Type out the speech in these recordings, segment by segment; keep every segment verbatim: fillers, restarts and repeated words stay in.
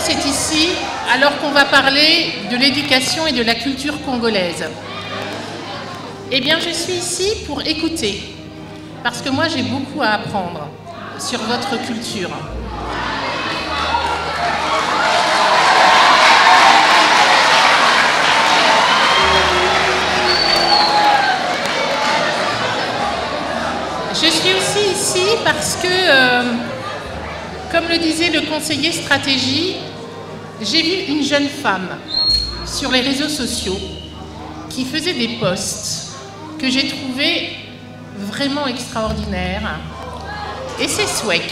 c'est ici alors qu'on va parler de l'éducation et de la culture congolaise? Eh bien, je suis ici pour écouter, parce que moi, j'ai beaucoup à apprendre sur votre culture. Je suis aussi ici parce que, euh, comme le disait le conseiller stratégie, j'ai vu une jeune femme sur les réseaux sociaux qui faisait des posts que j'ai trouvés vraiment extraordinaires. Et c'est Swek.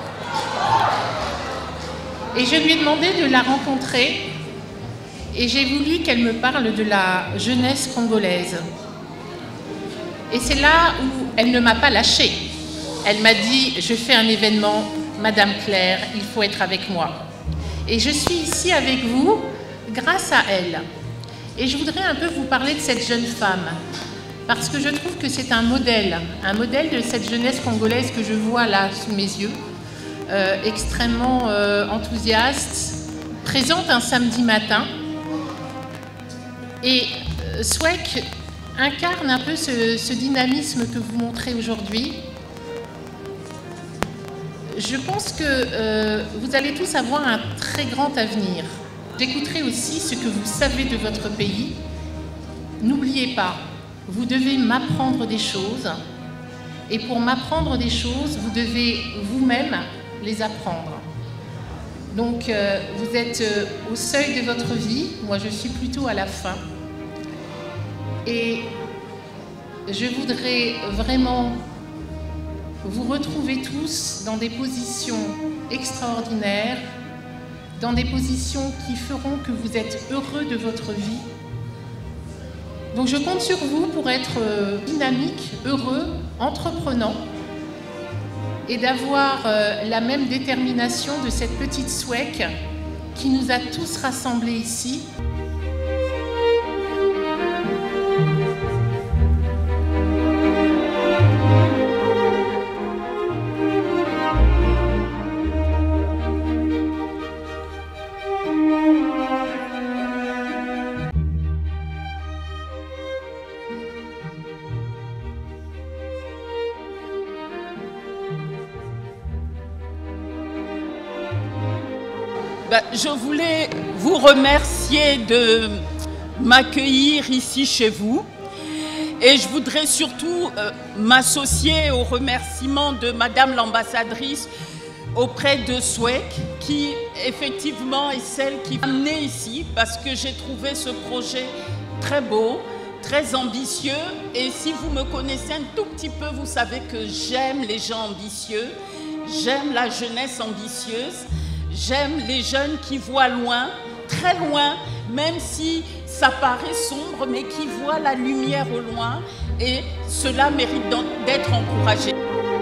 Et je lui ai demandé de la rencontrer et j'ai voulu qu'elle me parle de la jeunesse congolaise. Et c'est là où elle ne m'a pas lâchée. Elle m'a dit, je fais un événement, Madame Claire, il faut être avec moi. Et je suis ici avec vous grâce à elle. Et je voudrais un peu vous parler de cette jeune femme, parce que je trouve que c'est un modèle, un modèle de cette jeunesse congolaise que je vois là sous mes yeux, euh, extrêmement euh, enthousiaste, présente un samedi matin. Et euh, Swek incarne un peu ce, ce dynamisme que vous montrez aujourd'hui. Je pense que euh, vous allez tous avoir un très grand avenir. J'écouterai aussi ce que vous savez de votre pays. N'oubliez pas, vous devez m'apprendre des choses. Et pour m'apprendre des choses, vous devez vous-même les apprendre. Donc, euh, vous êtes euh, au seuil de votre vie. Moi, je suis plutôt à la fin. Et je voudrais vraiment vous retrouver tous dans des positions extraordinaires, dans des positions qui feront que vous êtes heureux de votre vie. Donc je compte sur vous pour être dynamique, heureux, entreprenant et d'avoir la même détermination de cette petite Swek qui nous a tous rassemblés ici. Ben, je voulais vous remercier de m'accueillir ici chez vous et je voudrais surtout euh, m'associer aux remerciements de Madame l'ambassadrice auprès de Swek qui effectivement est celle qui m'a amenée ici parce que j'ai trouvé ce projet très beau, très ambitieux et si vous me connaissez un tout petit peu, vous savez que j'aime les gens ambitieux, j'aime la jeunesse ambitieuse. J'aime les jeunes qui voient loin, très loin, même si ça paraît sombre, mais qui voient la lumière au loin et cela mérite d'être encouragé.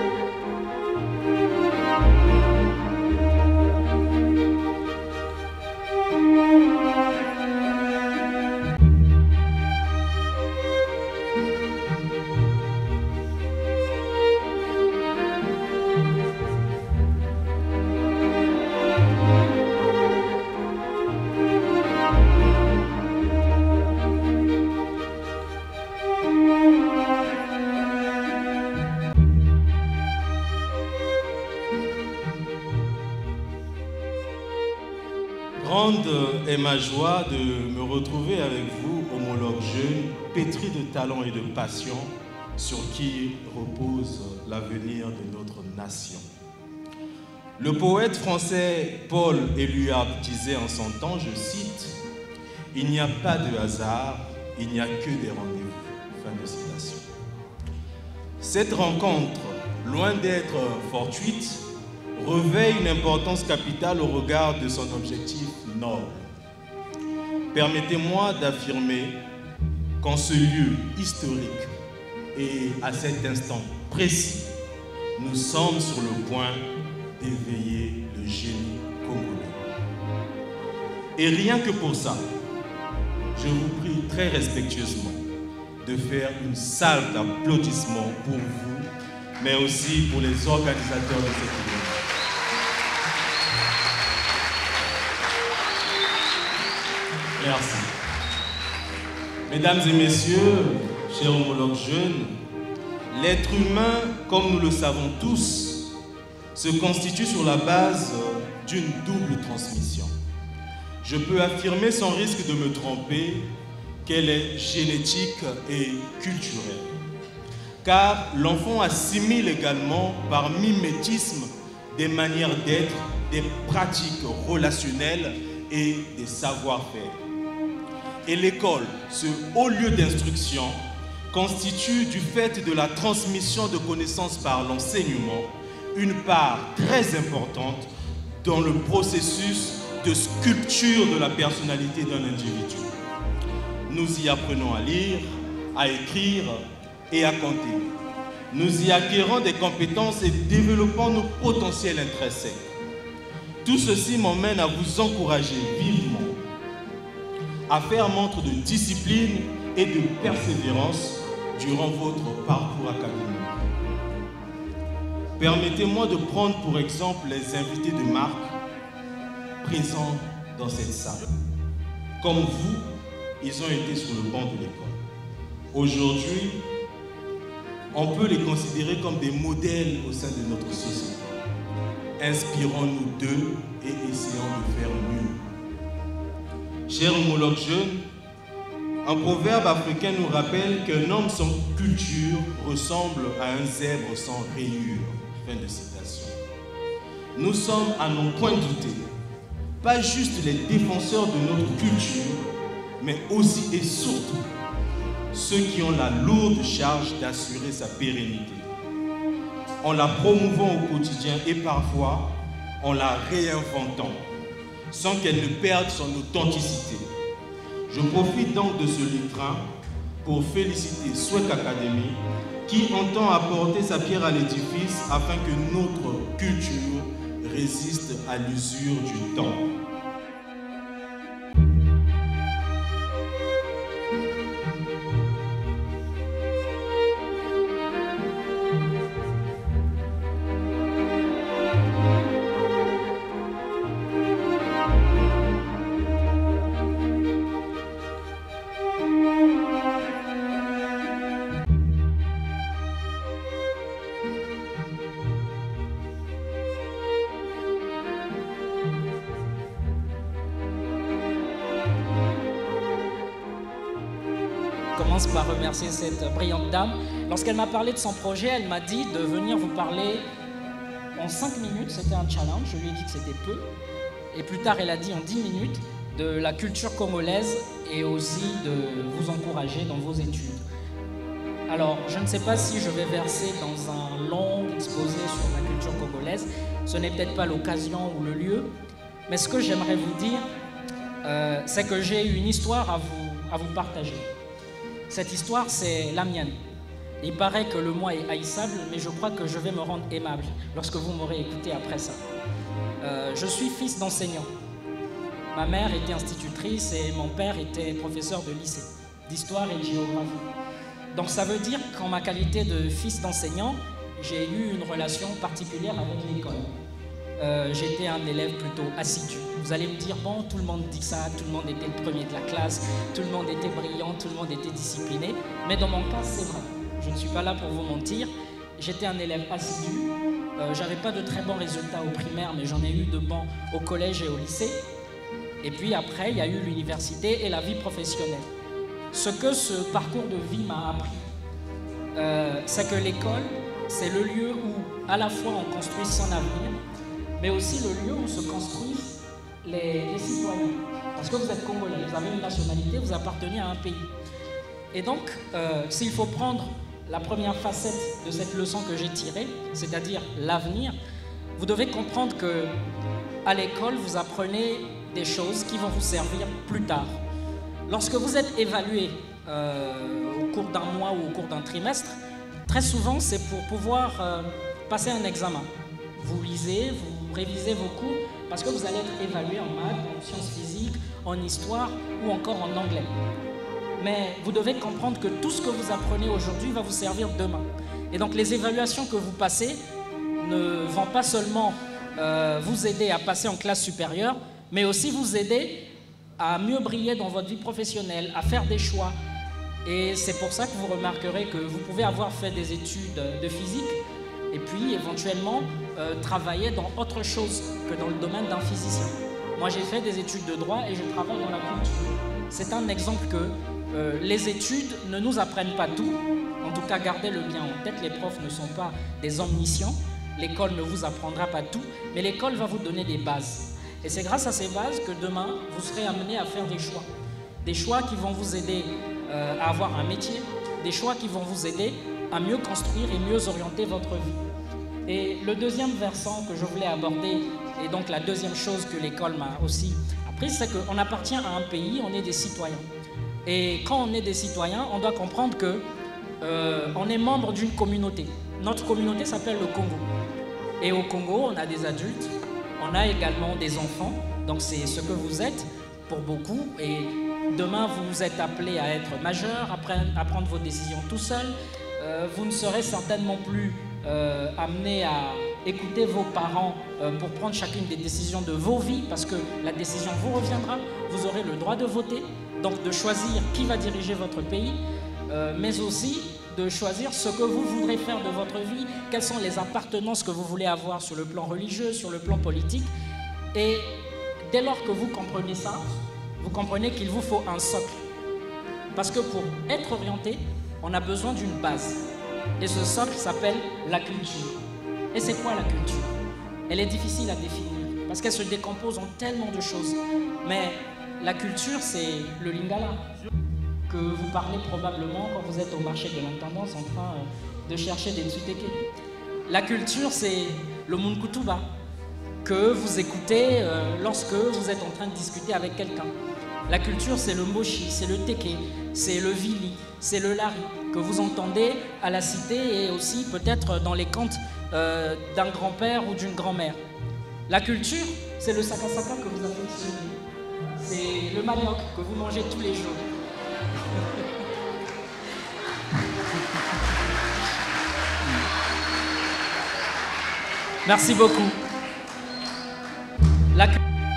Grande est ma joie de me retrouver avec vous, homologues jeunes, pétris de talent et de passion, sur qui repose l'avenir de notre nation. Le poète français Paul Éluard disait en son temps, je cite, « Il n'y a pas de hasard, il n'y a que des rendez-vous. » Fin de citation. Cette rencontre, loin d'être fortuite, revêt une importance capitale au regard de son objectif noble. Permettez-moi d'affirmer qu'en ce lieu historique et à cet instant précis, nous sommes sur le point d'éveiller le génie congolais. Et rien que pour ça, je vous prie très respectueusement de faire une salle d'applaudissements pour vous, mais aussi pour les organisateurs de cet événement. Merci. Mesdames et messieurs, chers homologues jeunes, l'être humain, comme nous le savons tous, se constitue sur la base d'une double transmission. Je peux affirmer sans risque de me tromper qu'elle est génétique et culturelle. Car l'enfant assimile également par mimétisme des manières d'être, des pratiques relationnelles et des savoir-faire. Et l'école, ce haut lieu d'instruction, constitue du fait de la transmission de connaissances par l'enseignement une part très importante dans le processus de sculpture de la personnalité d'un individu. Nous y apprenons à lire, à écrire et à compter. Nous y acquérons des compétences et développons nos potentiels intrinsèques. Tout ceci m'emmène à vous encourager vivement à faire montre de discipline et de persévérance durant votre parcours académique. Permettez-moi de prendre pour exemple les invités de marque présents dans cette salle. Comme vous, ils ont été sur le banc de l'école. Aujourd'hui, on peut les considérer comme des modèles au sein de notre société. Inspirons-nous d'eux et essayons de faire mieux. Chers homologues jeunes, un proverbe africain nous rappelle qu'un homme sans culture ressemble à un zèbre sans rayures. Fin de citation. Nous sommes à n'en point douter, pas juste les défenseurs de notre culture, mais aussi et surtout ceux qui ont la lourde charge d'assurer sa pérennité. En la promouvant au quotidien et parfois en la réinventant, sans qu'elle ne perde son authenticité. Je profite donc de ce lutrin pour féliciter Swec Academy qui entend apporter sa pierre à l'édifice afin que notre culture résiste à l'usure du temps. Commence par remercier cette brillante dame. Lorsqu'elle m'a parlé de son projet, elle m'a dit de venir vous parler en cinq minutes. C'était un challenge, je lui ai dit que c'était peu. Et plus tard, elle a dit en dix minutes de la culture congolaise et aussi de vous encourager dans vos études. Alors, je ne sais pas si je vais verser dans un long exposé sur la culture congolaise. Ce n'est peut-être pas l'occasion ou le lieu. Mais ce que j'aimerais vous dire, euh, c'est que j'ai une histoire à vous, à vous partager. Cette histoire, c'est la mienne. Il paraît que le moi est haïssable, mais je crois que je vais me rendre aimable lorsque vous m'aurez écouté après ça. Euh, je suis fils d'enseignant. Ma mère était institutrice et mon père était professeur de lycée, d'histoire et de géographie. Donc ça veut dire qu'en ma qualité de fils d'enseignant, j'ai eu une relation particulière avec l'école. Euh, j'étais un élève plutôt assidu. Vous allez me dire, bon, tout le monde dit ça, tout le monde était le premier de la classe, tout le monde était brillant, tout le monde était discipliné. Mais dans mon cas, c'est vrai. Je ne suis pas là pour vous mentir. J'étais un élève assidu. Euh, j'avais pas de très bons résultats au primaire, mais j'en ai eu de bons au collège et au lycée. Et puis après, il y a eu l'université et la vie professionnelle. Ce que ce parcours de vie m'a appris, euh, c'est que l'école, c'est le lieu où à la fois on construit son avenir, mais aussi le lieu où se construisent les, les citoyens. Parce que vous êtes congolais, vous avez une nationalité, vous appartenez à un pays. Et donc, euh, s'il faut prendre la première facette de cette leçon que j'ai tirée, c'est-à-dire l'avenir, vous devez comprendre que à l'école, vous apprenez des choses qui vont vous servir plus tard. Lorsque vous êtes évalué euh, au cours d'un mois ou au cours d'un trimestre, très souvent, c'est pour pouvoir euh, passer un examen. Vous lisez, vous révisez vos cours, parce que vous allez être évalué en maths, en sciences physiques, en histoire ou encore en anglais. Mais vous devez comprendre que tout ce que vous apprenez aujourd'hui va vous servir demain. Et donc les évaluations que vous passez ne vont pas seulement euh, vous aider à passer en classe supérieure, mais aussi vous aider à mieux briller dans votre vie professionnelle, à faire des choix. Et c'est pour ça que vous remarquerez que vous pouvez avoir fait des études de physique et puis éventuellement euh, travailler dans autre chose que dans le domaine d'un physicien. Moi, j'ai fait des études de droit et je travaille dans la culture. C'est un exemple que euh, les études ne nous apprennent pas tout. En tout cas, gardez-le bien en tête, les profs ne sont pas des omniscients. L'école ne vous apprendra pas tout, mais l'école va vous donner des bases. Et c'est grâce à ces bases que demain, vous serez amené à faire des choix. Des choix qui vont vous aider euh, à avoir un métier, des choix qui vont vous aider à mieux construire et mieux orienter votre vie. Et le deuxième versant que je voulais aborder, et donc la deuxième chose que l'école m'a aussi appris, c'est qu'on appartient à un pays, on est des citoyens. Et quand on est des citoyens, on doit comprendre que euh, on est membre d'une communauté. Notre communauté s'appelle le Congo. Et au Congo, on a des adultes, on a également des enfants. Donc c'est ce que vous êtes pour beaucoup. Et demain, vous êtes appelé à être majeur, à prendre vos décisions tout seul. Euh, vous ne serez certainement plus euh, amené à écouter vos parents euh, pour prendre chacune des décisions de vos vies, parce que la décision vous reviendra. Vous aurez le droit de voter, donc de choisir qui va diriger votre pays, euh, mais aussi de choisir ce que vous voudrez faire de votre vie, quelles sont les appartenances que vous voulez avoir sur le plan religieux, sur le plan politique. Et dès lors que vous comprenez ça, vous comprenez qu'il vous faut un socle. Parce que pour être orienté, on a besoin d'une base. Et ce socle s'appelle la culture. Et c'est quoi la culture? Elle est difficile à définir, parce qu'elle se décompose en tellement de choses. Mais la culture, c'est le lingala, que vous parlez probablement quand vous êtes au marché de l'intendance en train de chercher des nsuteke. La culture, c'est le munkutuba, que vous écoutez lorsque vous êtes en train de discuter avec quelqu'un. La culture, c'est le mochi, c'est le teke, c'est le vili, c'est le lari, que vous entendez à la cité et aussi peut-être dans les contes euh, d'un grand-père ou d'une grand-mère. La culture, c'est le sakasaka que vous affectionnez. C'est le manioc que vous mangez tous les jours. Merci beaucoup. La...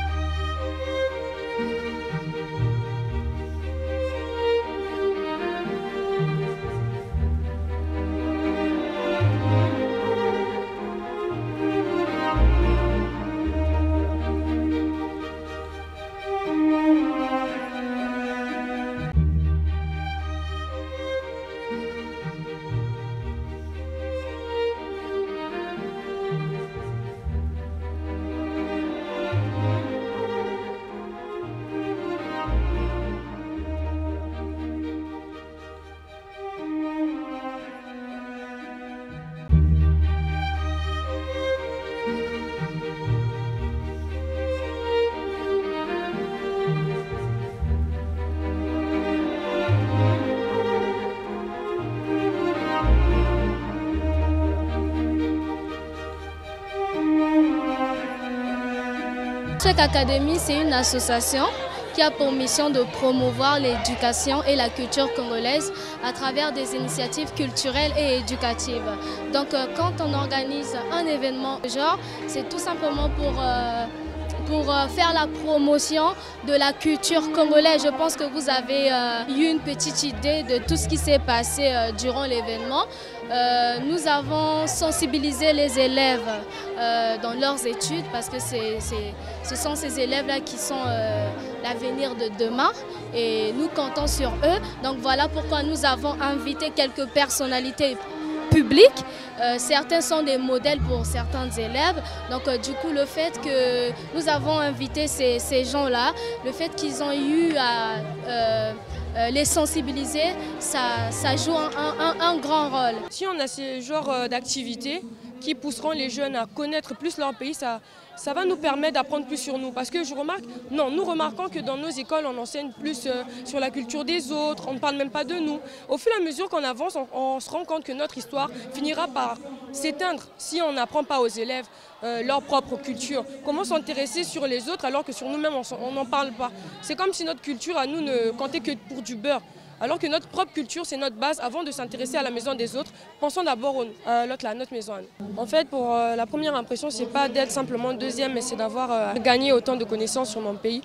Cheikh Academy, c'est une association qui a pour mission de promouvoir l'éducation et la culture congolaise à travers des initiatives culturelles et éducatives. Donc euh, quand on organise un événement genre, c'est tout simplement pour, euh, pour euh, faire la promotion de la culture congolaise. Je pense que vous avez euh, eu une petite idée de tout ce qui s'est passé euh, durant l'événement. Euh, nous avons sensibilisé les élèves euh, dans leurs études parce que c'est, c'est, ce sont ces élèves-là qui sont euh, l'avenir de demain et nous comptons sur eux. Donc voilà pourquoi nous avons invité quelques personnalités publiques. Euh, certains sont des modèles pour certains élèves. Donc euh, du coup, le fait que nous avons invité ces, ces gens-là, le fait qu'ils ont eu à... Euh, Euh, les sensibiliser, ça, ça joue un, un, un grand rôle. Si on a ce genre d'activités qui pousseront les jeunes à connaître plus leur pays, ça, ça va nous permettre d'apprendre plus sur nous. Parce que je remarque, non, nous remarquons que dans nos écoles, on enseigne plus euh, sur la culture des autres, on ne parle même pas de nous. Au fur et à mesure qu'on avance, on, on se rend compte que notre histoire finira par s'éteindre si on n'apprend pas aux élèves euh, leur propre culture. Comment s'intéresser sur les autres alors que sur nous-mêmes, on n'en parle pas. C'est comme si notre culture à nous ne comptait que pour du beurre. Alors que notre propre culture, c'est notre base. Avant de s'intéresser à la maison des autres, pensons d'abord à l'autre, à notre maison. En fait, pour euh, la première impression, c'est pas d'être simplement deuxième, mais c'est d'avoir euh, gagné autant de connaissances sur mon pays.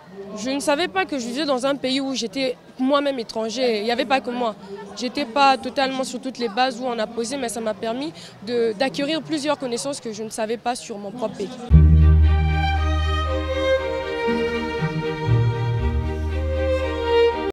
Je ne savais pas que je vivais dans un pays où j'étais moi-même étranger. Il n'y avait pas que moi. Je n'étais pas totalement sur toutes les bases où on a posé, mais ça m'a permis d'acquérir plusieurs connaissances que je ne savais pas sur mon propre pays.